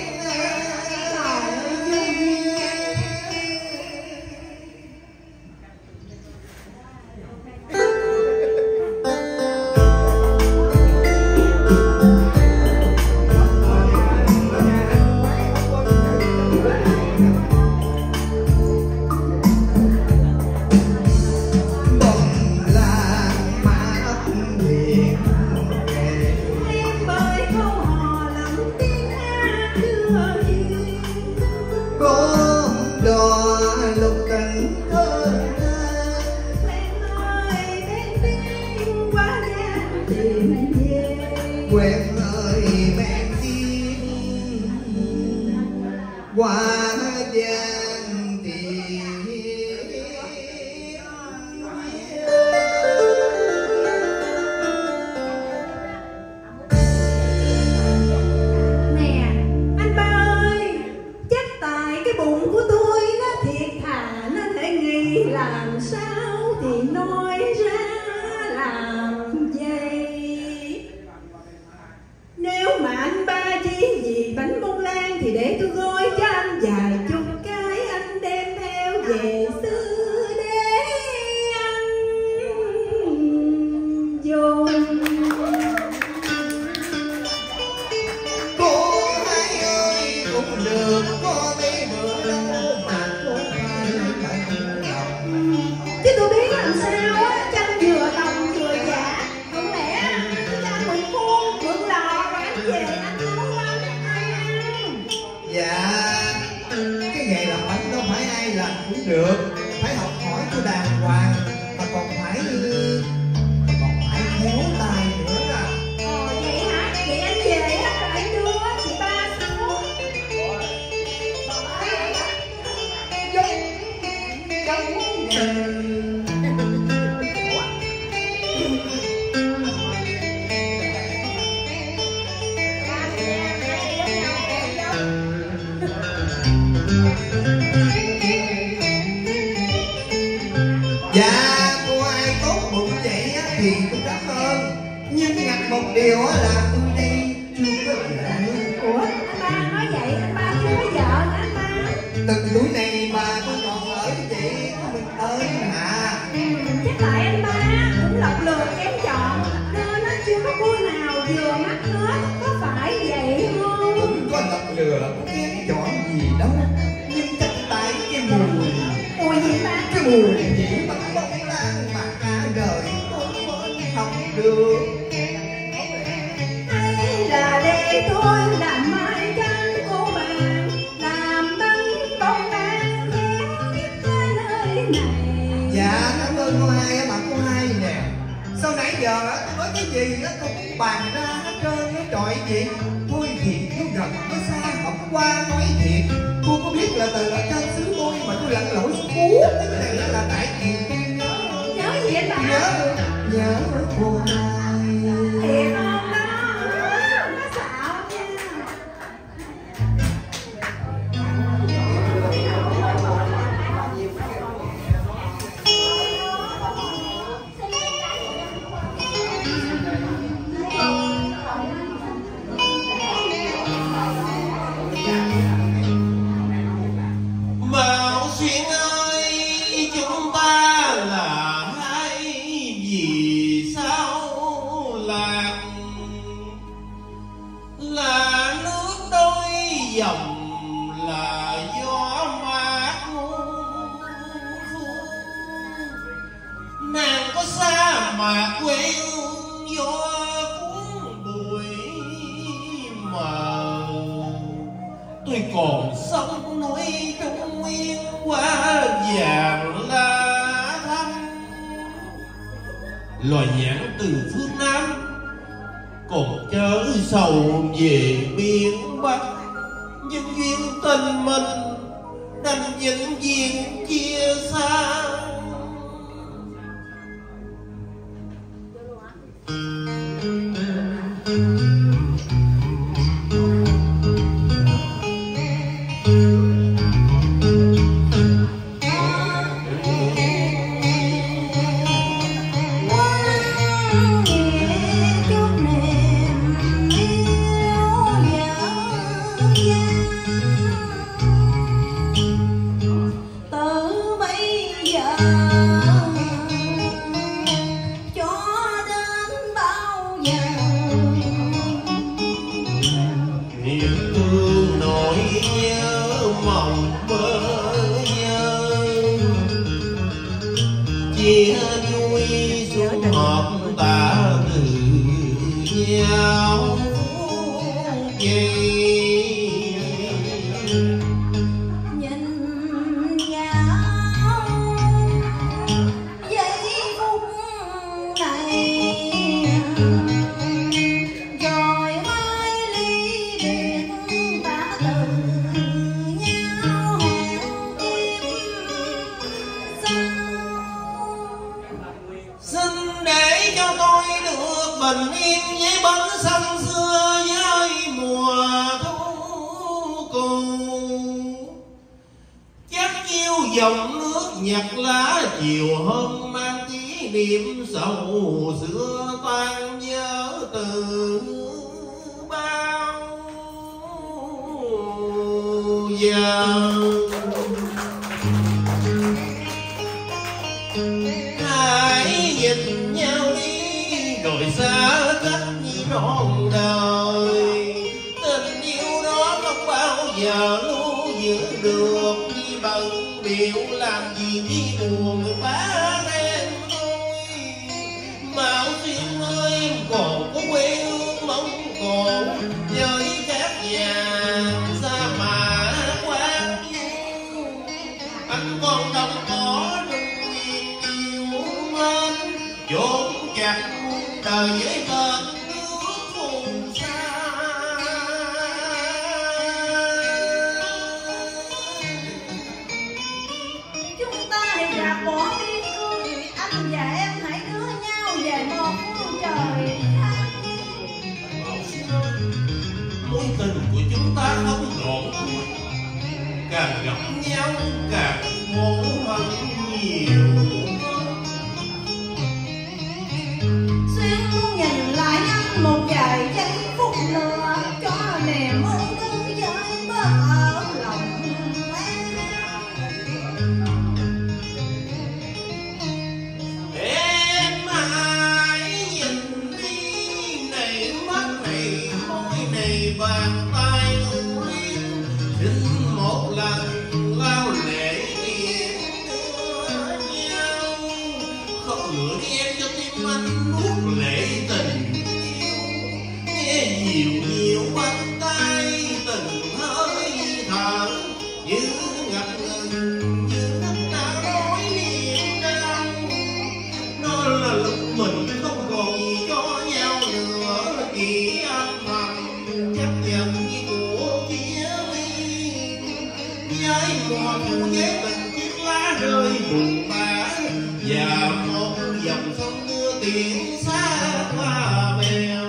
A: quên ơi men tim qua gian tìm.
G: Nè anh ba ơi, chắc tại cái bụng của tôi nó thiệt thà nên thể nghĩ làm sao thì nói ra làm vậy. Nếu mà anh ba chỉ vì bánh bông lan thì để tôi gói cho anh vài chục cái, anh đem theo về xứ để anh dùng.
A: Cô hai ơi cũng được có mấy bữa đâu mà cô hai bận lòng.
G: Chứ tôi biết làm sao á, chanh vừa tòng vừa giả. Không lẽ anh ra mượn khuôn, mượn lò rồi anh về anh nấu bánh ai ăn?
A: Dạ, cái nghề làm bánh đâu phải ai làm cũng được, phải học hỏi cho đàng hoàng mà còn phải còn phải khéo tay nữa à.
G: Ồ vậy hả? Vậy anh về á rồi anh đưa chị ba xuống.
A: Dạ, cô ai tốt bụng vậy á thì tôi cảm ơn, nhưng ngặt một điều á là tôi đây chưa có vợ.
G: Ủa anh ba nói vậy, anh ba chưa có vợ hả anh ba?
A: Từng tuổi này mà tôi còn ở với chị có mình ơi mà.
G: Ừ, chắc tại anh ba cũng lọc lừa kém chọn nên nó chưa có cô nào vừa mắt hết, có phải vậy không?
A: Không có lọc lừa có kén chọn gì đâu, nhưng chắc tại cái mùi.
G: Ủa gì ba?
A: Cái mùi chỉ bắn bóng lan mà cả đời tôi mới học được.
G: Hay là để tôi làm mai canh cô bạn, làm bánh bông lan khéo nhất trên nơi này.
A: Dạ cảm ơn cô hai á, mà cô hai nè, sau nãy giờ á tôi nói cái gì á tôi cũng bàn ra hết trơn á trọi gì. Thôi thiệt nó gần nó xa học qua nói thiệt, cô có biết là từ ở trên xứ môi mà tôi lặn lội xuống cú cái này á là tại vì tôi nhớ
G: Nhớ gì anh ba?
A: nhớ nhớ cô hai.
G: Thiệt không đó? Nó xạo nha.
E: Mạo xuyên ơi, chúng ta là hai vì sao lạc, là nước đôi dòng, là gió mát muôn thu. Nàng có xa mà quê hương gió cuốn bụi mờ, tôi còn sống núi trung nguyên hoa vàng lá thắm. Loài nhãn từ phương Nam còn chớ sầu về miền Bắc, nhưng duyên tình mình đành vĩnh viễn chia xa. Chia vui sum họp tạ từ nhau về
G: nhìn nhau giây phút này rồi mai ly biệt ta từ nhau hẹn kiếp sau.
E: xin để cho tôi được bình yên với bến sông xưa với mùa thu cùng. Chắc chiêu dòng nước nhặt lá chiều hôm mang kỷ niệm sầu xưa tan nhớ từ bao giờ. Hãy nhìn nhau đi rồi xa cách như trọn đời. Tình yêu đó không bao giờ lưu giữ được, đi bận biểu làm gì đi buồn người bá em tôi. Mạo xuyên ơi em còn có quê hương mong còn với các vàng xa mà quán yêu. Anh còn đâu có chốn chặt đời với tên nước phù sa.
G: Chúng ta hãy rạc bỏ biên cương, anh và em hãy đưa nhau về một phương trời khác.
E: Mối tình của chúng ta không trọn cuối, càng gặp nhau càng khổ hơn nhiều.
G: Xuyên muốn nhìn lại anh một vài giây phút nữa, cho niềm ưu tư với bớt ở lòng em.
E: Em hãy nhìn đi này mắt này môi này bàn tay uyên, xin một lần lao lệ niềm đưa nhau. Không ngựa đi em cho tim anh nuốt lệ tình yêu, nghe nhiều nhiều bắt tay từng hơi thở như ngập ngừng như đất đã rối niềm đau. Nó là lúc mình không còn gì cho nhau nữa, chỉ âm thầm chấp nhận như của kia ly. Với mùa thu với tình chiếc lá rơi buồn bã, và một dòng sông đưa tiếng xa qua bèo.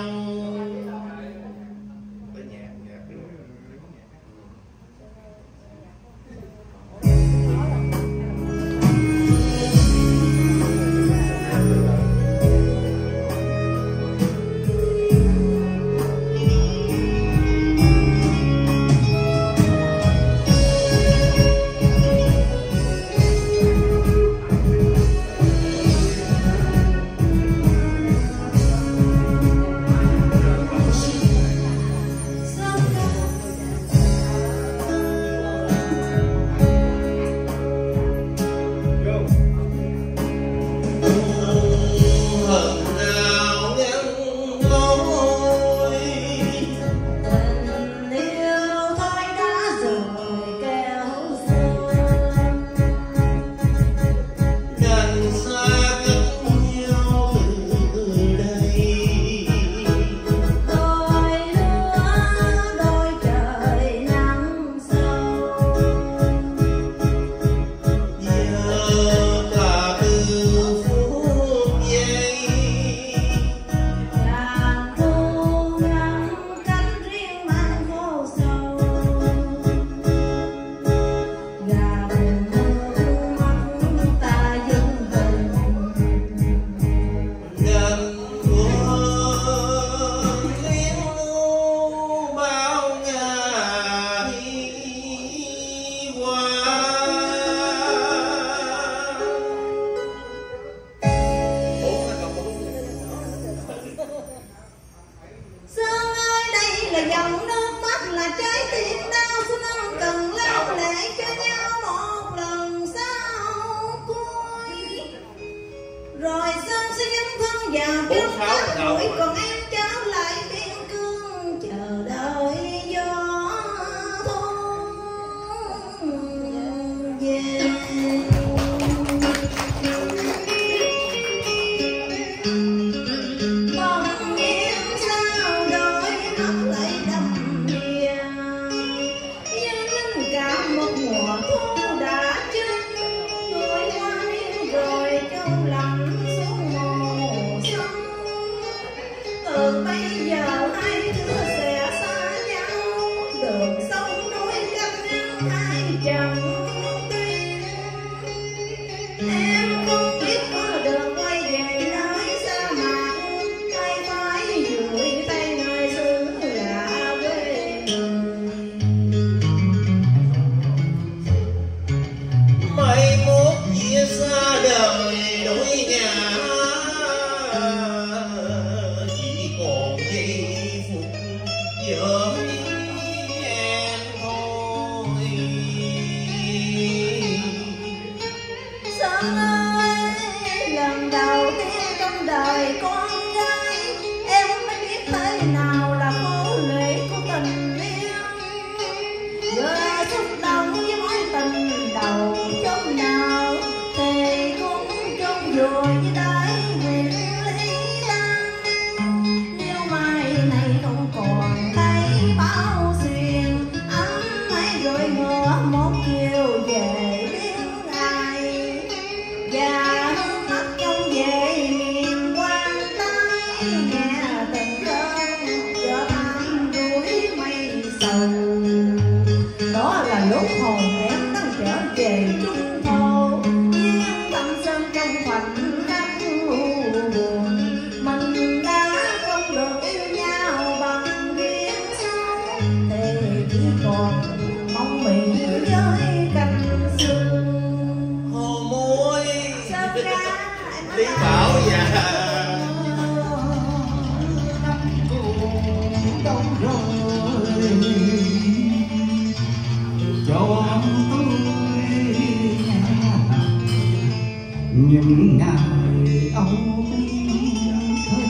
G: Đó là lúc hồn em đang trở về trung thổ, nhưng tâm sơn trong khoảnh khắc u buồn. Mình đã không được yêu nhau bằng duyên số, thì chỉ còn mong mình với cành sương.
E: Hồ muối
G: Sao ra
E: Lý Bảo già
F: cho tôi những ngày âu thơ.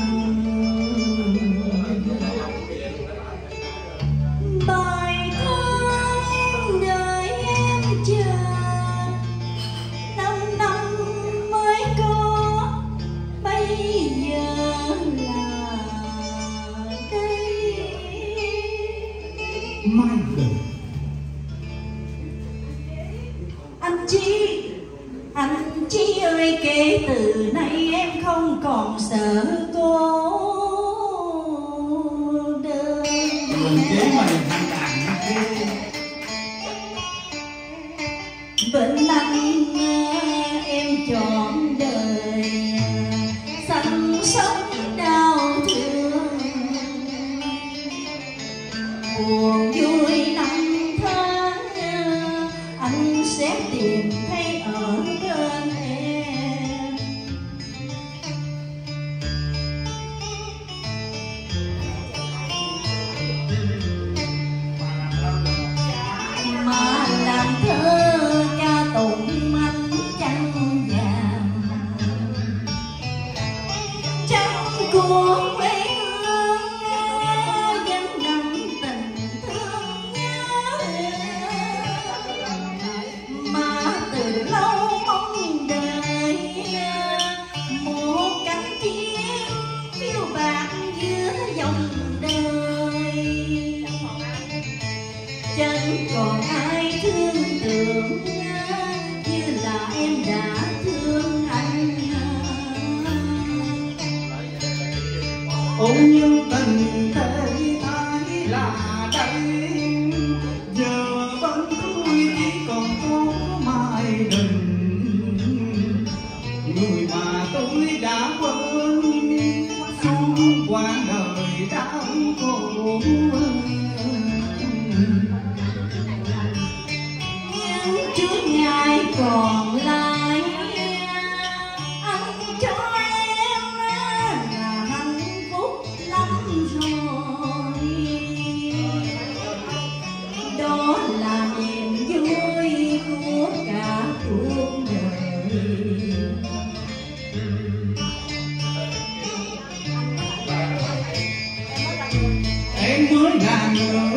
G: Bài thơ đợi em chờ năm năm mới có, bây giờ là đây.
F: Mai gần
G: Anh Chi, anh Chi ơi, kể từ nay em không còn sợ cô đơn.
F: đường chế mày thằng đàn kia
G: Bên anh em trọn đời, xanh sống đau thương, buồn vui năm tháng anh sẽ tìm thấy ở bên em. Mà làm thơ ca tụng anh trăng vàng, trăng của quê hương vẫn nằm tình thương nhớ. Mà từ lâu mong đợi một cánh chim phiêu bạt giữa dòng đời, chẳng còn ai thương tưởng như là em đã thương anh.
F: ôi nhưng tình thế thái là đây, giờ vẫn tôi chỉ còn có mai đình, người mà tôi đã quên suốt quãng đời đau khổ.
G: Nhưng chút ngày còn lại anh cho em là hạnh phúc lắm rồi. Đó là niềm vui của cả cuộc đời.
F: Em mới là người